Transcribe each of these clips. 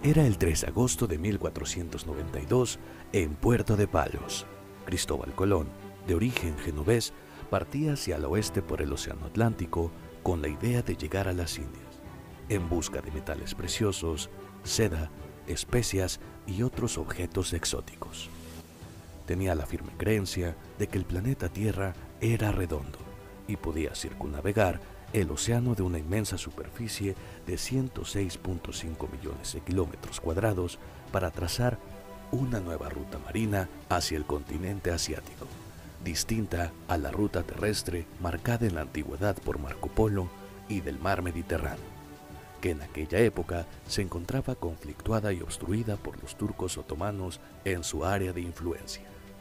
Era el 3 de agosto de 1492 en Puerto de Palos. Cristóbal Colón, de origen genovés, partía hacia el oeste por el Océano Atlántico con la idea de llegar a las Indias, en busca de metales preciosos, seda, especias y otros objetos exóticos. Tenía la firme creencia de que el planeta Tierra era redondo y podía circunnavegar el océano de una inmensa superficie de 106.5 millones de kilómetros cuadrados para trazar una nueva ruta marina hacia el continente asiático, distinta a la ruta terrestre marcada en la antigüedad por Marco Polo y del mar Mediterráneo, que en aquella época se encontraba conflictuada y obstruida por los turcos otomanos en su área de influencia.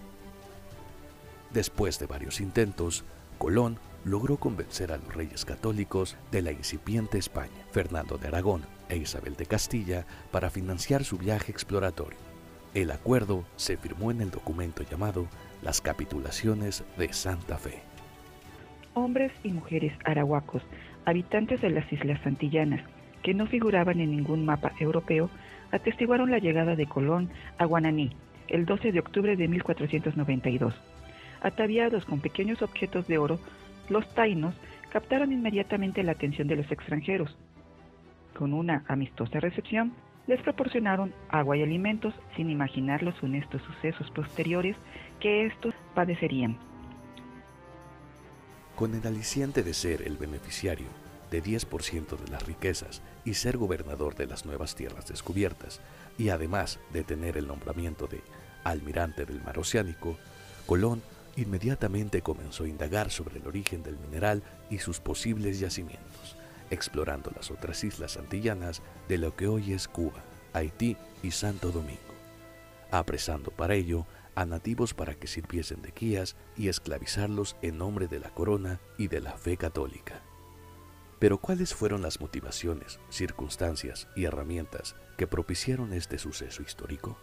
Después de varios intentos, Colón logró convencer a los reyes católicos de la incipiente España, Fernando de Aragón e Isabel de Castilla, para financiar su viaje exploratorio. El acuerdo se firmó en el documento llamado Las Capitulaciones de Santa Fe. Hombres y mujeres arahuacos, habitantes de las Islas Santillanas, que no figuraban en ningún mapa europeo, atestiguaron la llegada de Colón a Guananí el 12 de octubre de 1492. Ataviados con pequeños objetos de oro, los taínos captaron inmediatamente la atención de los extranjeros. Con una amistosa recepción, les proporcionaron agua y alimentos sin imaginar los funestos sucesos posteriores que estos padecerían. Con el aliciente de ser el beneficiario de 10% de las riquezas y ser gobernador de las nuevas tierras descubiertas, y además de tener el nombramiento de almirante del mar Oceánico, Colón inmediatamente comenzó a indagar sobre el origen del mineral y sus posibles yacimientos, explorando las otras islas antillanas de lo que hoy es Cuba, Haití y Santo Domingo, apresando para ello a nativos para que sirviesen de guías y esclavizarlos en nombre de la corona y de la fe católica. Pero ¿cuáles fueron las motivaciones, circunstancias y herramientas que propiciaron este suceso histórico?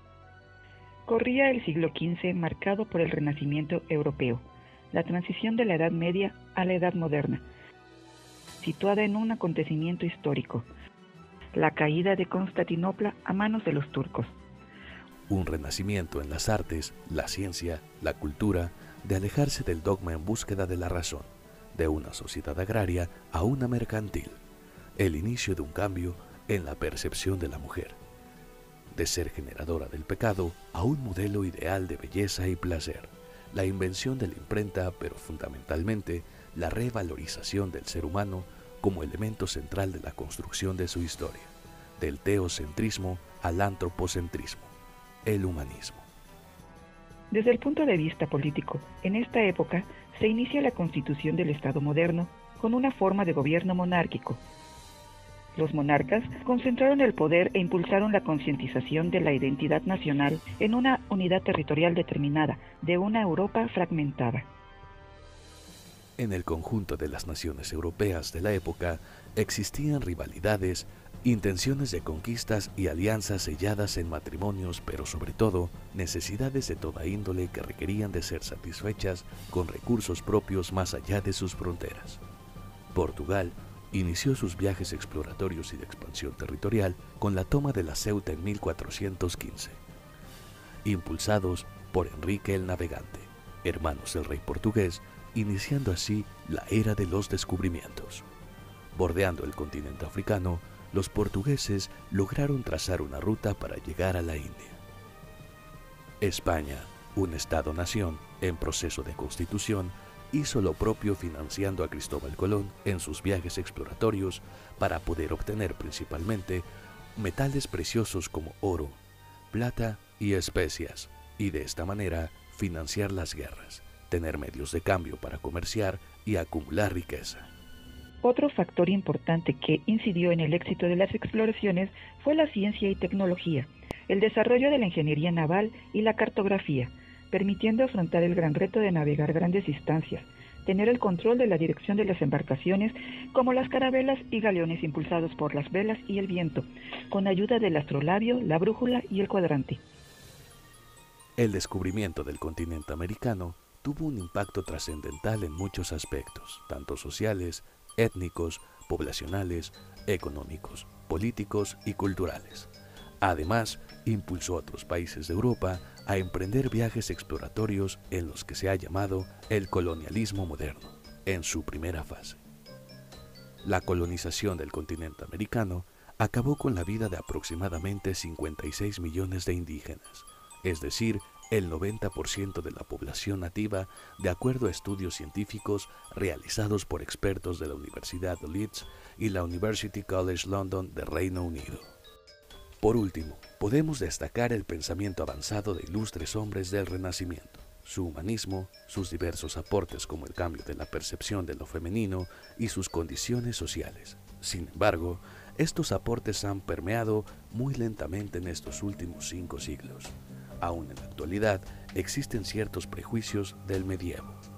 Corría el siglo XV marcado por el Renacimiento europeo, la transición de la Edad Media a la Edad Moderna, situada en un acontecimiento histórico, la caída de Constantinopla a manos de los turcos. Un renacimiento en las artes, la ciencia, la cultura, de alejarse del dogma en búsqueda de la razón, de una sociedad agraria a una mercantil, el inicio de un cambio en la percepción de la mujer, de ser generadora del pecado a un modelo ideal de belleza y placer, la invención de la imprenta, pero fundamentalmente la revalorización del ser humano como elemento central de la construcción de su historia, del teocentrismo al antropocentrismo, el humanismo. Desde el punto de vista político, en esta época se inicia la constitución del Estado moderno con una forma de gobierno monárquico. Los monarcas concentraron el poder e impulsaron la concientización de la identidad nacional en una unidad territorial determinada de una Europa fragmentada. En el conjunto de las naciones europeas de la época existían rivalidades, intenciones de conquistas y alianzas selladas en matrimonios, pero sobre todo necesidades de toda índole que requerían de ser satisfechas con recursos propios más allá de sus fronteras. Portugal inició sus viajes exploratorios y de expansión territorial con la toma de la Ceuta en 1415, impulsados por Enrique el Navegante, hermanos del rey portugués, iniciando así la era de los descubrimientos. Bordeando el continente africano, los portugueses lograron trazar una ruta para llegar a la India. España, un Estado-nación en proceso de constitución, hizo lo propio financiando a Cristóbal Colón en sus viajes exploratorios para poder obtener principalmente metales preciosos como oro, plata y especias, y de esta manera financiar las guerras, tener medios de cambio para comerciar y acumular riqueza. Otro factor importante que incidió en el éxito de las exploraciones fue la ciencia y tecnología, el desarrollo de la ingeniería naval y la cartografía, permitiendo afrontar el gran reto de navegar grandes distancias, tener el control de la dirección de las embarcaciones como las carabelas y galeones impulsados por las velas y el viento, con ayuda del astrolabio, la brújula y el cuadrante. El descubrimiento del continente americano tuvo un impacto trascendental en muchos aspectos, tanto sociales, étnicos, poblacionales, económicos, políticos y culturales, Además, impulsó a otros países de Europa a emprender viajes exploratorios en los que se ha llamado el colonialismo moderno, en su primera fase. La colonización del continente americano acabó con la vida de aproximadamente 56 millones de indígenas, es decir, el 90% de la población nativa, de acuerdo a estudios científicos realizados por expertos de la Universidad de Leeds y la University College London de Reino Unido. Por último, podemos destacar el pensamiento avanzado de ilustres hombres del Renacimiento, su humanismo, sus diversos aportes como el cambio de la percepción de lo femenino y sus condiciones sociales. Sin embargo, estos aportes han permeado muy lentamente en estos últimos 5 siglos. Aún en la actualidad existen ciertos prejuicios del medievo.